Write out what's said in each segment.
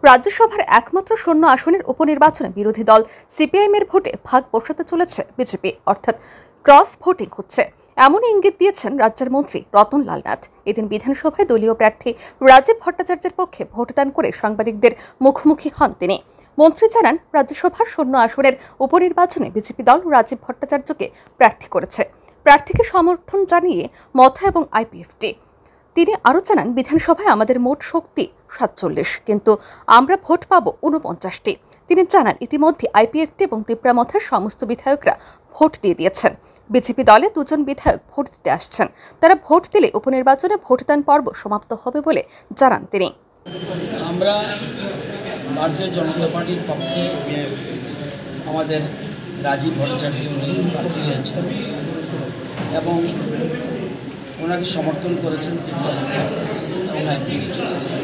রাজ্যসভার একমাত্র শূন্য আসনের উপনির্বাচনে বিরোধী দল সিপিআইএম এর ভোটে ভাগ বসাতে চলেছে বিজেপি, অর্থাৎ ক্রস ভোটিং হচ্ছে, এমনই ইঙ্গিত দিয়েছেন রাজ্যের মন্ত্রী রতনলাল নাথ। এদিন বিধানসভায় দলীয় প্রার্থী রাজীব ভট্টাচার্যের পক্ষে ভোটদান করে সাংবাদিকদের মুখোমুখি হন তিনি। মন্ত্রী জানান, রাজ্যসভার শূন্য আসনের উপনির্বাচনে বিজেপি দল রাজীব ভট্টাচার্যকে প্রার্থী করেছে। প্রার্থীকে সমর্থন জানিয়ে মথা এবং আইপিএফটি। তিনি আরও জানান, বিধানসভায় আমাদের মোট শক্তি ৪৭, কিন্তু আমরা ভোট পাবো ৪৯টি। তিনি জানান, ইতিমধ্যে আইপিএফটি এবং তিপ্রামথার সমস্ত বিধায়করা ভোট দিয়ে দিয়েছেন। বিজেপি দলে ২ জন বিধায়ক ভোট দিতে আসছেন। তারা ভোট দিলে উপনির্বাচনে ভোটদান পর্ব সমাপ্ত হবে বলে জানান তিনি। আমরা ভারতীয় জনতা পার্টির পক্ষে আমাদের রাজীব ভট্টাচার্য প্রার্থী হয়েছেন এবং ওনাকে সমর্থন করেছেন তিপ্রামথা এবং আইপিএফটি।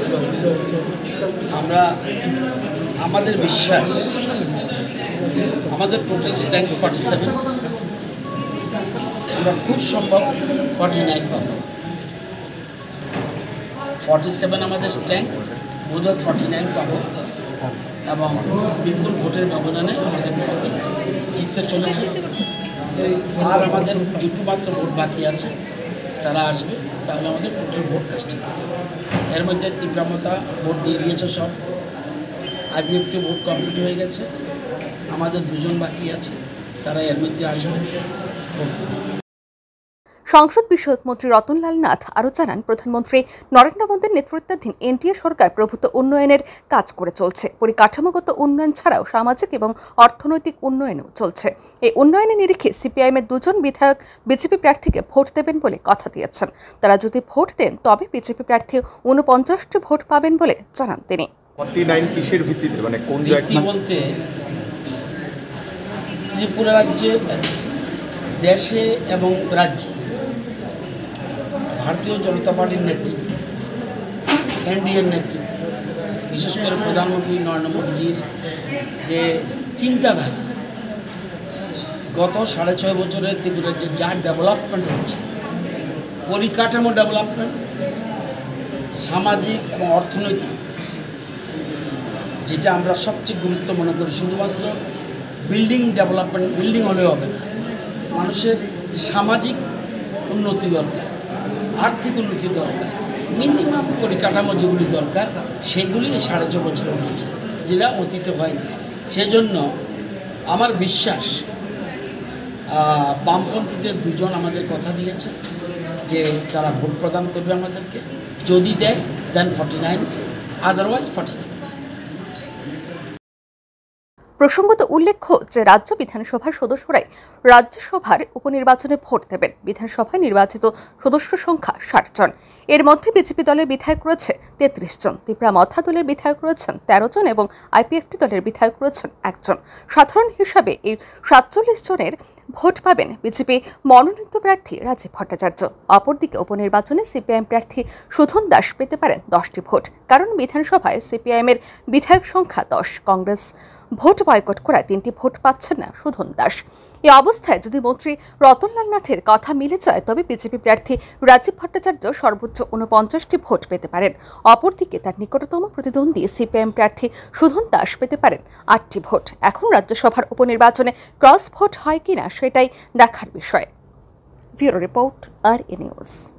আমাদের বিশ্বাস, আমাদের টোটাল স্ট্যান্ড 47, আমরা খুব সম্ভব 49 পাবো। 47 আমাদের স্ট্যান্ড, বোধহয় 49 পাবো এবং বিপুল ভোটের ব্যবধানে আমাদের প্রার্থী জিততে চলেছে। আর আমাদের দুটো মাত্র ভোট বাকি আছে, তারা আসবে, তাহলে আমাদের টোটাল ভোট কাস্টিং হয়ে যাবে। এর মধ্যে তিপ্রামথা ভোট দিয়ে দিয়েছে সব, আইপিএফটি ভোট কমপ্লিট হয়ে গেছে, আমাদের 2 জন বাকি আছে, তারা এর মধ্যে আসবে ভোট করে। সংসদ বিষয়ক মন্ত্রী রতনলাল নাথ আরও জানান, প্রধানমন্ত্রী নরেন্দ্র মোদীর নেতৃত্বাধীন এনডিএ সরকার প্রভূত উন্নয়নের কাজ করে চলছে। পরিকাঠামোগত উন্নয়ন ছাড়াও সামাজিক এবং অর্থনৈতিক উন্নয়নও চলছে। এই উন্নয়নের নিরিখে সিপিআইএমের 2 জন বিধায়ক বিজেপি প্রার্থীকে ভোট দেবেন বলে কথা দিয়েছেন। তারা যদি ভোট দেন তবে বিজেপি প্রার্থী 49টি ভোট পাবেন বলে জানান তিনি। 49 কিসের ভিত্তিতে, মানে কোন জায়গায় বলতে ত্রিপুরা রাজ্যে, দেশে এবং রাজ্যে ভারতীয় জনতা পার্টির নেতৃত্বে, এনডিএর নেতৃত্বে, বিশেষ করে প্রধানমন্ত্রী নরেন্দ্র মোদীজির যে চিন্তাধারা, গত 6.5 বছরের ত্রিপুরার যে যা ডেভেলপমেন্ট হয়েছে, পরিকাঠামো ডেভেলপমেন্ট, সামাজিক এবং অর্থনৈতিক, যেটা আমরা সবচেয়ে গুরুত্ব মনে করি, শুধুমাত্র বিল্ডিং ডেভেলপমেন্ট, বিল্ডিং হলেও হবে না, মানুষের সামাজিক উন্নতি দরকার, আর্থিক উন্নতি দরকার, মিনিমাম পরিকাঠামো যেগুলি দরকার সেগুলি 6.5 বছর হয়েছে, যেটা অতীতে হয়নি। সেজন্য আমার বিশ্বাস, বামপন্থীদের 2 জন আমাদের কথা দিয়েছে যে তারা ভোট প্রদান করবে আমাদেরকে, যদি দেয় দেন 49, আদারওয়াইজ 47। প্রসঙ্গত উল্লেখ্য যে রাজ্য বিধানসভার সদস্যরাই রাজ্যসভার উপনির্বাচনে ভোট দেবেন। বিধানসভায় নির্বাচিত সদস্য সংখ্যা 60 জন। এর মধ্যে বিজেপি দলের বিধায়ক রয়েছে 33 জন, তিপ্রামথা দলের বিধায়ক রয়েছেন 13 জন এবং আইপিএফটি দলের বিধায়ক রয়েছেন 1 জন। সাধারণ হিসাবে এই 47 জনের ভোট পাবেন বিজেপি মনোনীত প্রার্থী রাজীব ভট্টাচার্য। অপরদিকে উপনির্বাচনে সিপিআইএম প্রার্থী সুধন দাস পেতে পারেন 10টি ভোট, কারণ বিধানসভায় সিপিআইএমের বিধায়ক সংখ্যা 10। কংগ্রেস ভোট বয়কট করায় 3টি ভোট পাচ্ছেন না সুধন দাস। এই অবস্থায় যদি মন্ত্রী রতনলাল নাথের কথা মিলে যায় তবে বিজেপি প্রার্থী রাজীব ভট্টাচার্য সর্বোচ্চ 49টি ভোট পেতে পারেন। অপরদিকে তার নিকটতম প্রতিদ্বন্দ্বী সিপিআইএম প্রার্থী সুধন দাস পেতে পারেন 8টি ভোট। এখন রাজ্যসভার উপনির্বাচনে ক্রস ভোট হয় কিনা সেটাই দেখার বিষয়। Bureau report, RA news.